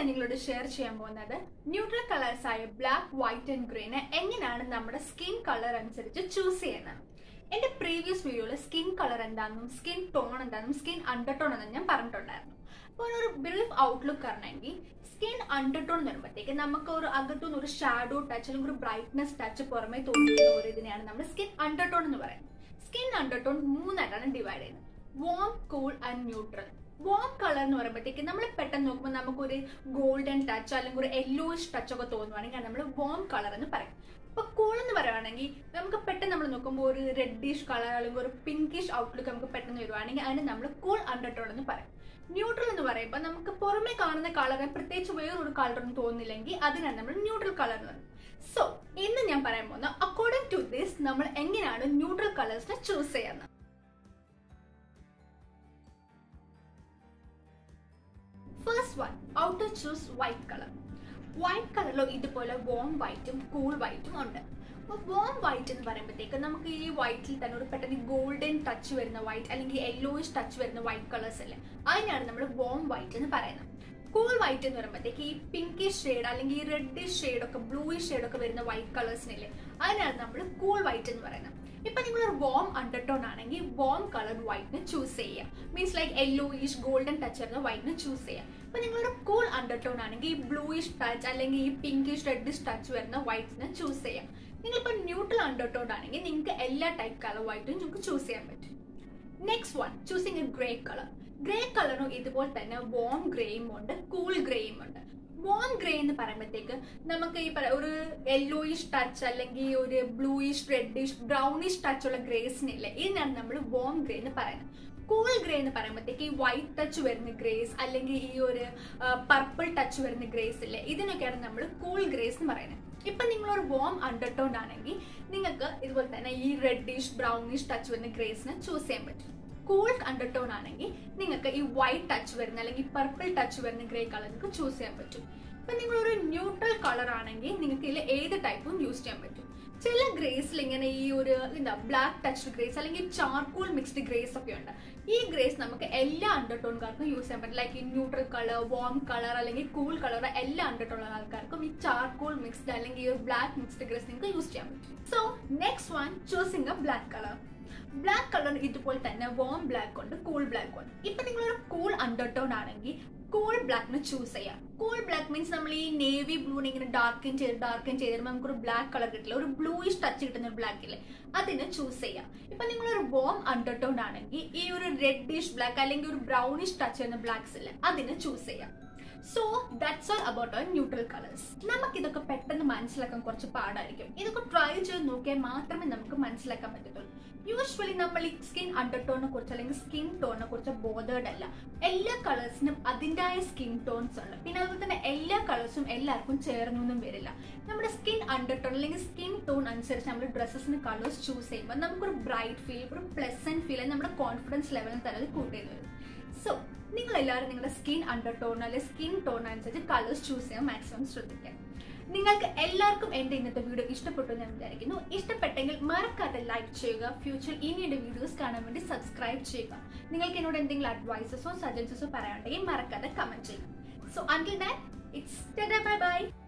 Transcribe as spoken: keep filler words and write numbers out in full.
ഞാൻ നിങ്ങളോട് ഷെയർ ചെയ്യാൻ പോകുന്നത് ന്യൂട്രൽ കളേഴ്സ് ആയ ബ്ലാക്ക്, വൈറ്റ് ആൻഡ് ഗ്രീനെ എങ്ങനെയാണ് നമ്മുടെ സ്കിൻ കളർ അനുസരിച്ച് ചൂസ് ചെയ്യുന്നത്. എന്റെ പ്രീവിയസ് വീഡിയോയിൽ സ്കിൻ കളർ എന്താണെന്നും സ്കിൻ ടോൺ എന്താണെന്നും സ്കിൻ അണ്ടർടോൺ എന്നും ഞാൻ പറഞ്ഞിട്ടുണ്ടായിരുന്നു. അപ്പോൾ ഒരു ബ്രീഫ് ഔട്ട്ലുക്ക് പറഞ്ഞെങ്കിൽ സ്കിൻ അണ്ടർടോൺ എന്ന് പറയുമ്പോഴത്തേക്ക് നമുക്ക് ഒരു അകത്തുനിന്ന് ഒരു ഷാഡോ ടച്ച് അല്ലെങ്കിൽ ഒരു ബ്രൈറ്റ്നസ് ടച്ച് പുറമേ തോന്നിക്കുന്ന ഒരു ഇതിനെയാണ് നമ്മൾ സ്കിൻ അണ്ടർടോൺ എന്ന് പറയുന്നത്. സ്കിൻ അണ്ടർടോൺ മൂന്നായിട്ടാണ് ഡിവൈഡ് ചെയ്യുന്നത്: warm, cool and neutral. Warm colour എന്ന് പറയുമ്പോഴത്തേക്ക് നമ്മൾ പെട്ടെന്ന് നോക്കുമ്പോൾ നമുക്കൊരു ഗോൾഡൻ ടച്ച് അല്ലെങ്കിൽ ഒരു യെല്ലോയിഷ് ടച്ച് ഒക്കെ തോന്നുവാണെങ്കിൽ നമ്മൾ വാം കളർ എന്ന് പറയും. ഇപ്പൊ കൂൾ എന്ന് പറയുകയാണെങ്കിൽ നമുക്ക് പെട്ടെന്ന് നമ്മൾ നോക്കുമ്പോൾ ഒരു റെഡിഷ് കളർ അല്ലെങ്കിൽ ഒരു പിങ്കിഷ് ഔട്ട്ലുക്ക് നമുക്ക് പെട്ടെന്ന് വരുവാണെങ്കിൽ അതിന് നമ്മൾ കൂൾ അണ്ടർടോൺ എന്ന് പറയും. ന്യൂട്രൽ എന്ന് പറയുമ്പോൾ നമുക്ക് പുറമെ കാണുന്ന കളറിന് പ്രത്യേകിച്ച് വേറൊരു കളറൊന്നും തോന്നുന്നില്ലെങ്കിൽ അതിനാണ് നമ്മൾ ന്യൂട്രൽ കളർ എന്ന് പറയുന്നത്. സോ ഇന്ന് ഞാൻ പറയാൻ പോകുന്ന അക്കോർഡിംഗ് ടു ദിസ് നമ്മൾ എങ്ങനെയാണ് ന്യൂട്രൽ കളേഴ്സിനെ ചൂസ് ചെയ്യുന്നത്. First one, how to choose white colour. White കളറിലും ഇതുപോലെ വാം വൈറ്റും കൂൾ വൈറ്റും ഉണ്ട്. അപ്പോൾ വാം വൈറ്റ് എന്ന് പറയുമ്പോഴത്തേക്ക് നമുക്ക് ഈ വൈറ്റിൽ തന്നെ ഒരു പെട്ടെന്ന് ഗോൾഡൻ ടച്ച് വരുന്ന വൈറ്റ് അല്ലെങ്കിൽ യെല്ലോയിഷ് ടച്ച് വരുന്ന വൈറ്റ് കളേഴ്സ് അല്ലേ, അതിനാണ് നമ്മൾ വാം വൈറ്റ് എന്ന് പറയുന്നത്. കൂൾ വൈറ്റ് എന്ന് പറയുമ്പോഴത്തേക്ക് ഈ പിങ്കിഷ് ഷെയ്ഡ് അല്ലെങ്കിൽ ഈ റെഡിഷ് ഷെയ്ഡ് ഒക്കെ ബ്ലൂയിഷ് ഷെയ്ഡ് ഒക്കെ വരുന്ന വൈറ്റ് കളേഴ്സിനില്ലേ, അതിനാണ് നമ്മൾ കൂൾ വൈറ്റ് എന്ന് പറയുന്നത്. ഇപ്പൊ നിങ്ങളൊരു വാം അണ്ടർടോൺ ആണെങ്കിൽ വാം കളർ വൈറ്റിന് ചൂസ് ചെയ്യാം. Means like yellowish golden touch വരുന്ന വൈറ്റിന് ചൂസ് ചെയ്യാം. ഇപ്പൊ നിങ്ങളൊരു കൂൾ അണ്ടർടോൺ ആണെങ്കിൽ ഈ ബ്ലൂയിഷ് ടച്ച് അല്ലെങ്കിൽ ഈ പിങ്കിഷ് റെഡിഷ് ടച്ച് വരുന്ന വൈറ്റിന് ചൂസ് ചെയ്യാം. നിങ്ങളിപ്പോ ന്യൂട്രൽ അണ്ടർടോൺ ആണെങ്കിൽ നിങ്ങൾക്ക് എല്ലാ ടൈപ്പ് കളർ വൈറ്റും നിങ്ങൾക്ക് ചൂസ് ചെയ്യാൻ പറ്റും. Next one, choosing a grey colour. Grey കളറും ഇതുപോലെ തന്നെ വാം ഗ്രേയും ഉണ്ട്, കൂൾ ഗ്രേയും ഉണ്ട്. വാം ഗ്രേ എന്ന് പറയുമ്പോഴത്തേക്ക് നമുക്ക് ഈ ഒരു യെല്ലോയിഷ് ടച്ച് അല്ലെങ്കിൽ ഒരു ബ്ലൂയിഷ് റെഡിഷ് ബ്രൗണിഷ് ടച്ച് ഉള്ള ഗ്രേസിനില്ലേ, ഇതിനാണ് നമ്മൾ വാം ഗ്രേ എന്ന് പറയുന്നത്. കൂൾ ഗ്രേ എന്ന് പറയുമ്പോഴത്തേക്ക് ഈ വൈറ്റ് ടച്ച് വരുന്ന ഗ്രേസ് അല്ലെങ്കിൽ ഈ ഒരു പർപ്പിൾ ടച്ച് വരുന്ന ഗ്രേസ് ഇല്ലേ, ഇതിനൊക്കെയാണ് നമ്മൾ കൂൾ ഗ്രേസ് എന്ന് പറയുന്നത്. ഇപ്പൊ നിങ്ങളൊരു വാം അണ്ടർടോൺ ആണെങ്കിൽ നിങ്ങൾക്ക് ഇതുപോലെ തന്നെ ഈ റെഡിഷ് ബ്രൗണിഷ് ടച്ച് വരുന്ന ഗ്രേസിനെ ചൂസ് ചെയ്യാൻ പറ്റും. കൂൾ അണ്ടർടോൺ ആണെങ്കിൽ നിങ്ങൾക്ക് ഈ വൈറ്റ് ടച്ച് വരുന്ന അല്ലെങ്കിൽ പർപ്പിൾ ടച്ച് വരുന്ന ഗ്രേ കളർ നിങ്ങൾക്ക് ചൂസ് ചെയ്യാൻ പറ്റും. ഇപ്പൊ നിങ്ങളൊരു ന്യൂട്രൽ കളർ ആണെങ്കിൽ നിങ്ങൾക്ക് ഇതിൽ ഏത് ടൈപ്പും യൂസ് ചെയ്യാൻ പറ്റും. ചില ഗ്രേസിൽ ഇങ്ങനെ ഈ ഒരു എന്താ ബ്ലാക്ക് ടച്ച് ഗ്രേസ് അല്ലെങ്കിൽ ചാർക്കോൾ മിക്സ്ഡ് ഗ്രേസ് ഒക്കെ ഉണ്ട്. ഈ ഗ്രേസ് നമുക്ക് എല്ലാ അണ്ടർടോൺകാർക്കും യൂസ് ചെയ്യാൻ പറ്റും. ലൈക്ക് ഈ ന്യൂട്രൽ കളർ, വാം കളർ അല്ലെങ്കിൽ കൂൾ കളർ എല്ലാ അണ്ടർടോൺ ആൾക്കാർക്കും ഈ ചാർക്കോൾ മിക്സ്ഡ് അല്ലെങ്കിൽ ഈ ഒരു ബ്ലാക്ക് മിക്സ്ഡ് ഗ്രേസ് നിങ്ങൾക്ക് യൂസ് ചെയ്യാൻ പറ്റും. So next one, choosing a black colour. Black colour ഇതുപോലെ തന്നെ വാം ബ്ലാക്ക് ഉണ്ട്, കൂൾ ബ്ലാക്ക് ഉണ്ട്. ഇപ്പൊ നിങ്ങളൊരു കൂൾ അണ്ടർടോൺ ആണെങ്കിൽ കൂൾ ബ്ലാക്കിന് ചൂസ് ചെയ്യാം. കൂൾ ബ്ലാക്ക് മീൻസ് നമ്മൾ ഈ നേവി ബ്ലൂനെ ഇങ്ങനെ ഡാർക്കൻ ചെയ്ത് ഡാർക്കൻ ചെയ്തിരുമ്പോൾ നമുക്കൊരു ബ്ലാക്ക് കളർ കിട്ടില്ല, ഒരു ബ്ലൂയിഷ് ടച്ച് കിട്ടുന്ന ഒരു ബ്ലാക്ക് ഇല്ലേ, അതിന് ചൂസ് ചെയ്യാം. ഇപ്പൊ നിങ്ങളൊരു വാം അണ്ടർടോൺ ആണെങ്കിൽ ഈ ഒരു റെഡിഷ് ബ്ലാക്ക് അല്ലെങ്കിൽ ഒരു ബ്രൗണിഷ് ടച്ച് ചെയ്യുന്ന ബ്ലാക്ക്സ് ഇല്ലേ, അതിന് ചൂസ് ചെയ്യാം. So that's all about our neutral colours. നമുക്ക് ഇതൊക്കെ പെട്ടെന്ന് മനസ്സിലാക്കാൻ കുറച്ച് പാടായിരിക്കും. ഇതൊക്കെ ട്രൈ ചെയ്ത് നോക്കിയാൽ മാത്രമേ നമുക്ക് മനസ്സിലാക്കാൻ പറ്റത്തുള്ളൂ. യൂഷ്വലി നമ്മൾ ഈ സ്കിൻ അണ്ടർടോണിനെ കുറിച്ച് അല്ലെങ്കിൽ സ്കിൻ ടോണിനെ കുറിച്ച് ബോധേഡ് അല്ല. എല്ലാ കളേഴ്സിനും അതിൻ്റെതായ സ്കിൻ ടോൺസ് ഉണ്ട്. പിന്നെ അതുപോലെ തന്നെ എല്ലാ കളേഴ്സും എല്ലാവർക്കും ചേർന്നൊന്നും വരില്ല. നമ്മുടെ സ്കിൻ അണ്ടർടോൺ അല്ലെങ്കിൽ സ്കിൻ ടോൺ അനുസരിച്ച് നമ്മൾ ഡ്രസ്സസിന് കളേഴ്സ് ചൂസ് ചെയ്യുമ്പോൾ നമുക്കൊരു ബ്രൈറ്റ് ഫീൽ, ഒരു പ്ലസന്റ് ഫീൽ, നമ്മുടെ കോൺഫിഡൻസ് ലെവലും തന്നെ കൂട്ടിയെന്ന് വരും. സോ നിങ്ങൾ എല്ലാവരും നിങ്ങളുടെ സ്കിൻ അണ്ടർടോൺ അല്ലെങ്കിൽ സ്കിൻ ടോൺ അനുസരിച്ച് കളേഴ്സ് ചൂസ് ചെയ്യാൻ മാക്സിമം ശ്രദ്ധിക്കാം. നിങ്ങൾക്ക് എല്ലാവർക്കും എന്റെ ഇന്നത്തെ വീഡിയോ ഇഷ്ടപ്പെട്ടു എന്ന് ഞാൻ വിചാരിക്കുന്നു. ഇഷ്ടപ്പെട്ടെങ്കിൽ മറക്കാതെ ലൈക്ക് ചെയ്യുക. ഫ്യൂച്ചറിൽ ഇനിയുടെ വീഡിയോസ് കാണാൻ വേണ്ടി സബ്സ്ക്രൈബ് ചെയ്യുക. നിങ്ങൾക്ക് എന്നോട് എന്തെങ്കിലും അഡ്വൈസസോ സജഷൻസോ പറയാനുണ്ടെങ്കിൽ മറക്കാതെ കമന്റ് ചെയ്യുക. So until that, it's tata, bye by.